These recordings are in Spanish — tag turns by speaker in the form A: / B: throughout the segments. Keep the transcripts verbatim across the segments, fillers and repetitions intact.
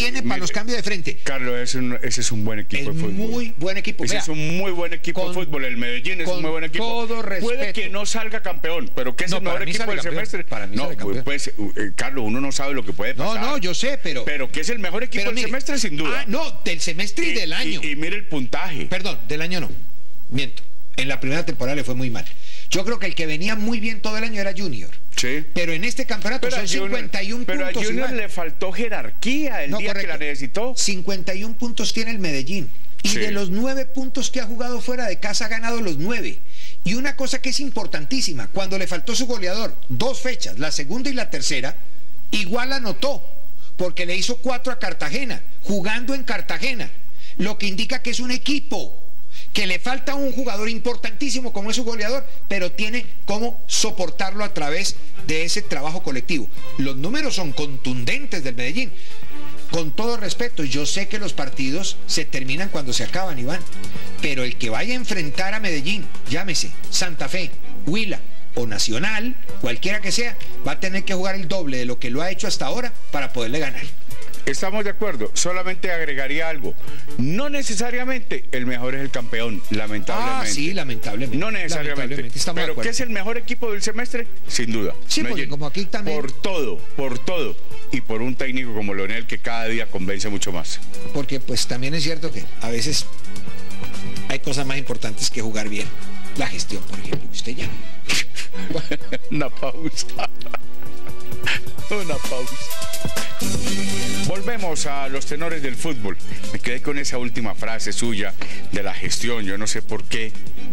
A: tiene para los cambios de frente.
B: Carlos, es un, ese es un buen equipo
A: es
B: de fútbol.
A: Muy buen equipo.
B: Ese
A: Vea,
B: es un muy buen equipo
A: con,
B: de fútbol. El Medellín es un muy buen equipo.
A: Todo respeto.
B: Puede que no salga campeón, pero que es
A: no,
B: el mejor equipo del
A: campeón.
B: semestre.
A: Para mí
B: no, pues, eh, Carlos, uno no sabe lo que puede pasar.
A: No, no, yo sé, pero...
B: Pero que es el mejor equipo del mire, semestre, sin duda.
A: Ah, no, del semestre y, y del año.
B: Y, y mire el puntaje.
A: Perdón, del año no. Miento. En la primera temporada le fue muy mal. Yo creo que el que venía muy bien todo el año era Junior.
B: Sí.
A: Pero en este campeonato
B: pero
A: son Junior, cincuenta y uno
B: pero
A: puntos.
B: Pero a Junior igual. Le faltó jerarquía el
A: no,
B: día
A: correcto.
B: que la necesitó.
A: cincuenta y uno puntos tiene el Medellín. Y sí. de los nueve puntos que ha jugado fuera de casa ha ganado los nueve. Y una cosa que es importantísima, cuando le faltó su goleador, dos fechas, la segunda y la tercera, igual anotó, porque le hizo cuatro a Cartagena, jugando en Cartagena, lo que indica que es un equipo, que le falta un jugador importantísimo como es su goleador, pero tiene cómo soportarlo a través de ese trabajo colectivo. Los números son contundentes del Medellín. Con todo respeto, yo sé que los partidos se terminan cuando se acaban, Iván, pero el que vaya a enfrentar a Medellín, llámese Santa Fe, Huila o Nacional, cualquiera que sea, va a tener que jugar el doble de lo que lo ha hecho hasta ahora para poderle ganar.
B: Estamos de acuerdo, solamente agregaría algo. No necesariamente el mejor es el campeón, lamentablemente.
A: Ah, sí, lamentablemente.
B: No necesariamente.
A: Lamentablemente,
B: pero ¿qué es el mejor equipo del semestre? Sin duda.
A: Sí, porque como aquí también...
B: Por todo, por todo. Y por un técnico como Leonel que cada día convence mucho más.
A: Porque pues también es cierto que a veces hay cosas más importantes que jugar bien. La gestión, por ejemplo, usted ya.
B: Una pausa. Una pausa. Volvemos a los tenores del fútbol. Me quedé con esa última frase suya de la gestión. Yo no sé por qué.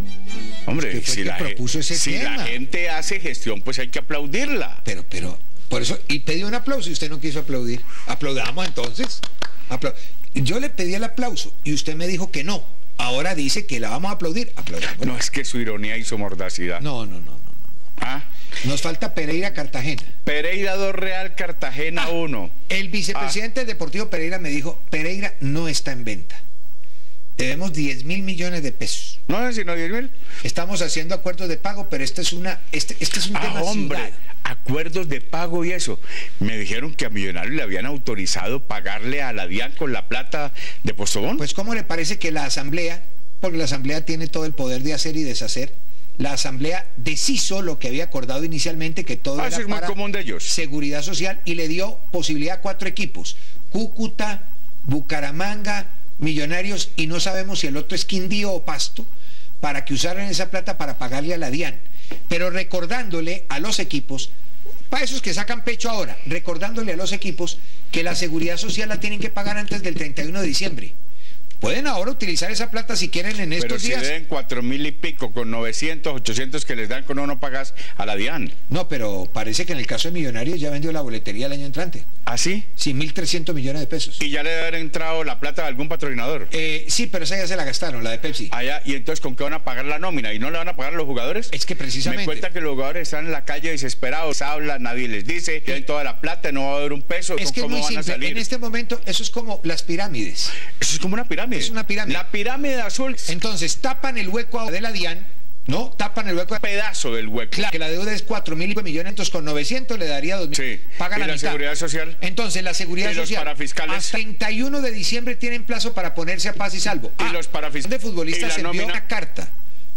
B: Hombre, si, la, si la gente hace gestión, pues hay que aplaudirla.
A: Pero, pero, por eso, y pedí un aplauso y usted no quiso aplaudir. Aplaudamos entonces. Apla Yo le pedí el aplauso y usted me dijo que no. Ahora dice que la vamos a aplaudir. Aplaudamos.
B: No, es que su ironía y su mordacidad.
A: No, no, no, no, no.
B: ¿Ah?
A: Nos falta Pereira Cartagena.
B: Pereira dos, Real Cartagena uno.
A: Ah, el vicepresidente ah. del Deportivo Pereira me dijo, Pereira no está en venta. Debemos diez mil millones de pesos.
B: No, sino diez mil.
A: Estamos haciendo acuerdos de pago, pero este es una, este, este es un
B: ah,
A: tema
B: hombre, ciudad. Acuerdos de pago y eso. Me dijeron que a Millonarios le habían autorizado pagarle a la DIAN con la plata de Postobón.
A: Pues ¿cómo le parece que la asamblea, porque la asamblea tiene todo el poder de hacer y deshacer, la asamblea deshizo lo que había acordado inicialmente, que todo
B: ah,
A: era
B: es
A: para
B: muy común de ellos.
A: Seguridad social, y le dio posibilidad a cuatro equipos: Cúcuta, Bucaramanga, Millonarios, y no sabemos si el otro es Quindío o Pasto, para que usaran esa plata para pagarle a la DIAN, pero recordándole a los equipos, para esos que sacan pecho ahora, recordándole a los equipos que la seguridad social la tienen que pagar antes del treinta y uno de diciembre. Pueden ahora utilizar esa plata si quieren en estos
B: Pero si
A: días.
B: Pero si den cuatro mil y pico con novecientos, ochocientos que les dan cuando no pagas a la DIAN.
A: No, pero parece que en el caso de Millonarios ya vendió la boletería el año entrante.
B: ¿Ah, sí?
A: Sí, mil trescientos millones de pesos.
B: ¿Y ya le debe haber entrado la plata de algún patrocinador?
A: Eh, sí, pero esa ya se la gastaron, la de Pepsi.
B: Allá, ¿y entonces con qué van a pagar la nómina? ¿Y no le van a pagar a los jugadores?
A: Es que precisamente...
B: Me cuenta que los jugadores están en la calle desesperados, hablan, nadie les dice, tienen toda la plata, no va a haber un peso.
A: Es que
B: ¿Cómo
A: es muy
B: van
A: simple.
B: a salir?
A: En este momento eso es como las pirámides.
B: Eso es como una pirámide.
A: Es una pirámide.
B: La pirámide azul.
A: Entonces tapan el hueco de la DIAN, ¿no? Tapan el hueco.
B: Un pedazo del hueco.
A: Claro, que la deuda es cuatro mil millones, entonces con novecientos le daría dos mil.
B: Sí.
A: Paga
B: ¿Y
A: la,
B: la
A: mitad.
B: seguridad social?
A: Entonces la seguridad
B: ¿Y
A: social.
B: los parafiscales?
A: Hasta treinta y uno de diciembre tienen plazo para ponerse a paz y salvo.
B: ¿Y
A: ah,
B: los parafiscales?
A: De futbolistas se envió una carta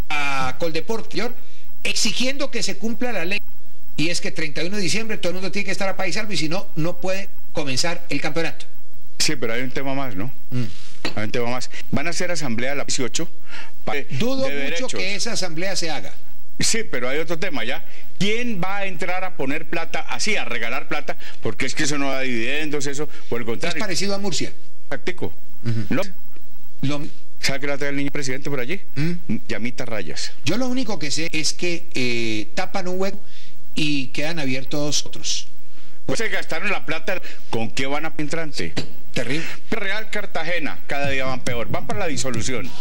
A: a Coldeporte exigiendo que se cumpla la ley. Y es que treinta y uno de diciembre todo el mundo tiene que estar a paz y salvo, y si no, no puede comenzar el campeonato.
B: Sí, pero hay un tema más, ¿no? Mm. Hay un tema más. Van a hacer asamblea a las dieciocho.
A: Dudo mucho derechos. que esa asamblea se haga.
B: Sí, pero hay otro tema ya. ¿Quién va a entrar a poner plata así, a regalar plata? Porque es que eso no da dividendos, eso, por el contrario.
A: Es parecido a Murcia.
B: Práctico. Uh-huh. ¿Lo? Lo... ¿Sabe que la trae el niño presidente por allí? ¿Mm? Llamita Rayas.
A: Yo lo único que sé es que eh, tapan un hueco y quedan abiertos otros.
B: Pues se gastaron la plata. ¿Con qué van a entrante?
A: Terrible.
B: Real Cartagena, cada día van peor. Van para la disolución.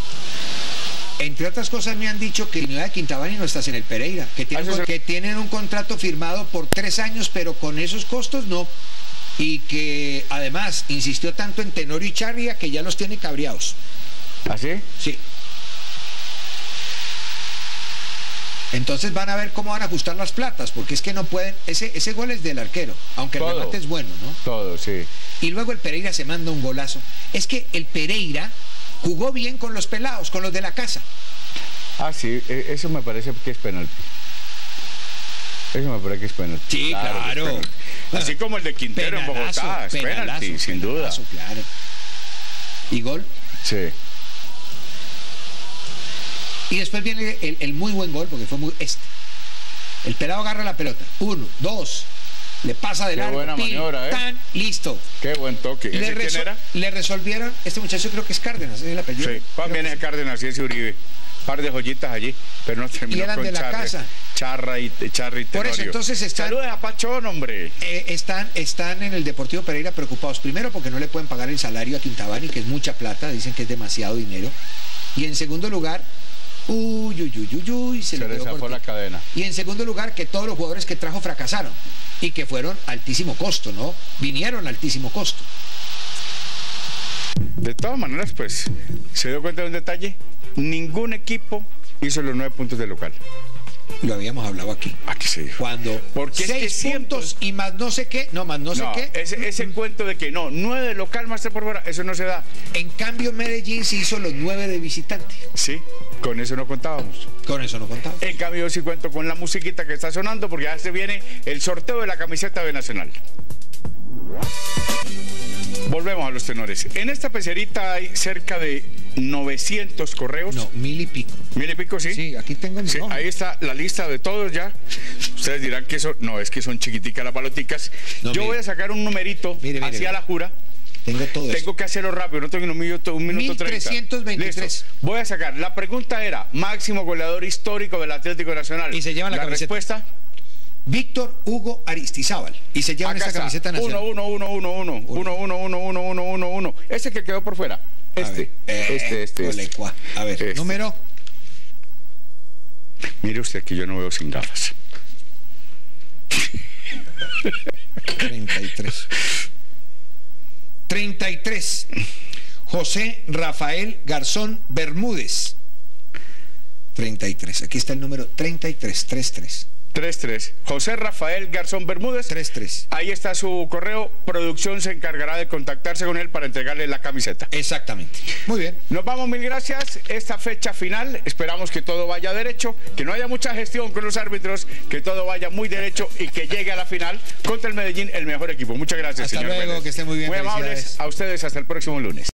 A: Entre otras cosas me han dicho que la unidad de Quintabani no está en el Pereira, que tienen, ah, que tienen un contrato firmado por tres años, pero con esos costos no. Y que además insistió tanto en Tenorio y Charria que ya los tiene cabreados.
B: ¿Ah, sí?
A: Sí. Entonces van a ver cómo van a ajustar las platas, porque es que no pueden, ese, ese gol es del arquero, aunque todo, el remate es bueno, ¿no?
B: Todo, sí.
A: Y luego el Pereira se manda un golazo. Es que el Pereira jugó bien con los pelados, con los de la casa.
B: Ah, sí, eso me parece que es penalti. Eso me parece que es penalti.
A: Sí, claro. claro.
B: Así como el de Quintero penalazo, en Bogotá, es penalazo, penalti, sin
A: penalazo,
B: duda.
A: Claro. ¿Y gol?
B: Sí.
A: Y después viene el, el muy buen gol, porque fue muy este. El pelado agarra la pelota. Uno, dos, le pasa de largo.
B: Qué buena pin, maniobra, ¿eh?
A: Tan, listo.
B: Qué buen toque. ¿Ese
A: le
B: quién era?
A: Le resolvieron, este muchacho creo que es Cárdenas, es el apellido.
B: Sí, Juan viene de Cárdenas y ese Uribe. Par de joyitas allí, pero no terminó
A: y eran
B: con
A: de la
B: Charre,
A: casa.
B: Charra y Charra y Tenorio.
A: Por eso entonces están.
B: Saludos a Pachón, hombre.
A: Eh, están, están en el Deportivo Pereira preocupados. Primero porque no le pueden pagar el salario a Quintabani, que es mucha plata, dicen que es demasiado dinero. Y en segundo lugar, uy, uy, uy, uy, uy, se,
B: se le zafó la cadena.
A: Y en segundo lugar, que todos los jugadores que trajo fracasaron y que fueron a altísimo costo, ¿no? Vinieron a altísimo costo.
B: De todas maneras, pues, ¿se dio cuenta de un detalle? Ningún equipo hizo los nueve puntos de local.
A: Lo habíamos hablado aquí.
B: Aquí se dijo.
A: Cuando
B: porque
A: seis
B: es que
A: puntos siempre... y más no sé qué, no, más no,
B: no
A: sé qué.
B: Ese, ese mm-hmm. cuento de que no, nueve de local más tres por fuera, eso no se da.
A: En cambio, Medellín sí hizo los nueve de visitante.
B: Sí, con eso no contábamos.
A: Con eso no contábamos.
B: En cambio, yo sí cuento con la musiquita que está sonando, porque ya se viene el sorteo de la camiseta de Nacional. Volvemos a los tenores. En esta pecerita hay cerca de novecientos correos.
A: No, mil y pico.
B: ¿Mil y pico, sí?
A: Sí, aquí tengo mi
B: sí, ahí está la lista de todos ya. Ustedes dirán que eso, no, es que son chiquiticas las baloticas. No, Yo mire. voy a sacar un numerito mire, mire, hacia mire. la jura.
A: Tengo todo
B: Tengo
A: eso.
B: que hacerlo rápido, no tengo un minuto, un minuto treinta.
A: mil trescientos veintitrés.
B: Listo. Voy a sacar. La pregunta era, máximo goleador histórico del Atlético Nacional.
A: Y se llevan la,
B: la
A: camiseta.
B: respuesta...
A: Víctor Hugo Aristizábal. Y se llevan esa camiseta nacional.
B: uno, uno, uno, uno, uno, uno, uno, uno, uno, uno, uno, uno. Ese que quedó por fuera. Este,
A: eh, este, este, este. A ver, este. Número.
B: Mire usted que yo no veo sin gafas.
A: treinta y tres. treinta y tres. José Rafael Garzón Bermúdez. treinta y tres. Aquí está el número treinta y tres, treinta y tres.
B: treinta y tres. José Rafael Garzón Bermúdez.
A: treinta y tres.
B: Ahí está su correo. Producción se encargará de contactarse con él para entregarle la camiseta.
A: Exactamente. Muy bien.
B: Nos vamos, mil gracias. Esta fecha final, esperamos que todo vaya derecho, que no haya mucha gestión con los árbitros, que todo vaya muy derecho y que llegue a la final contra el Medellín, el mejor equipo. Muchas gracias,
A: hasta
B: señor
A: luego,
B: Pérez.
A: Que esté muy bien.
B: Muy amables a ustedes. Hasta el próximo lunes.